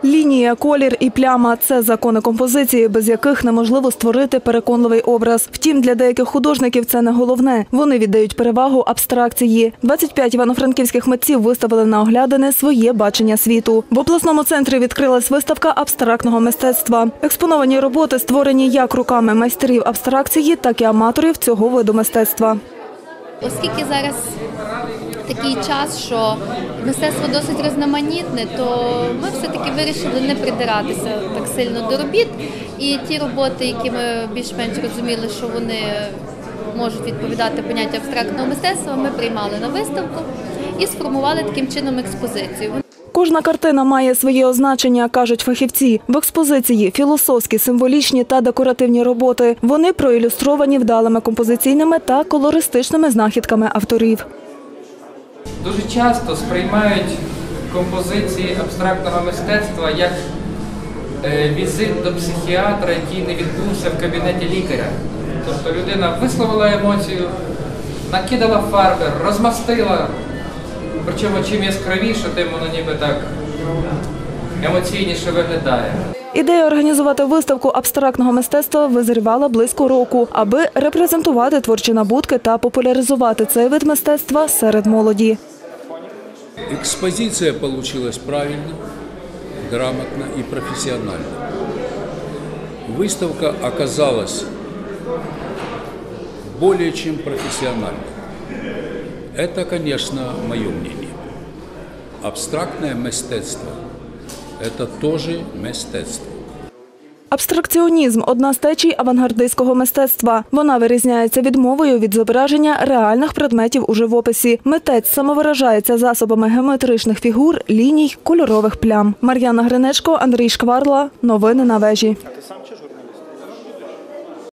Лінія, колір і пляма – це закони композиції, без яких неможливо створити переконливий образ. Втім, для деяких художників це не головне. Вони віддають перевагу абстракції. 25 івано-франківських митців виставили на оглядини своє бачення світу. В обласному центрі відкрилась виставка абстрактного мистецтва. Експоновані роботи створені як руками майстрів абстракції, так і аматорів цього виду мистецтва. Оскільки зараз такий час, що мистецтво досить різноманітне, то ми все-таки вирішили не придиратися так сильно до робіт. І ті роботи, які ми більш-менш розуміли, що вони можуть відповідати поняттю абстрактного мистецтва, ми приймали на виставку і сформували таким чином експозицію. Кожна картина має своє означення, кажуть фахівці. В експозиції філософські, символічні та декоративні роботи. Вони проілюстровані вдалими композиційними та колористичними знахідками авторів. Дуже часто сприймають композиції абстрактного мистецтва як візит до психіатра, який не відбувся в кабінеті лікаря. Тобто людина висловила емоцію, накидала фарби, розмастила, причому чим яскравіше, тим воно ніби так емоційніше виглядає. Ідея організувати виставку абстрактного мистецтва визрівала близько року, аби репрезентувати творчі набутки та популяризувати цей вид мистецтва серед молоді. Экспозиция получилась правильно, грамотно и профессионально. Выставка оказалась более чем профессиональной. Это, конечно, мое мнение. Абстрактное мистецтво – это тоже мистецтво. Абстракціонізм – одна з течій авангардистського мистецтва. Вона вирізняється відмовою від зображення реальних предметів у живописі. Митець самовиражається засобами геометричних фігур, ліній, кольорових плям. Мар'яна Гринечко, Андрій Шкварла. Новини на вежі.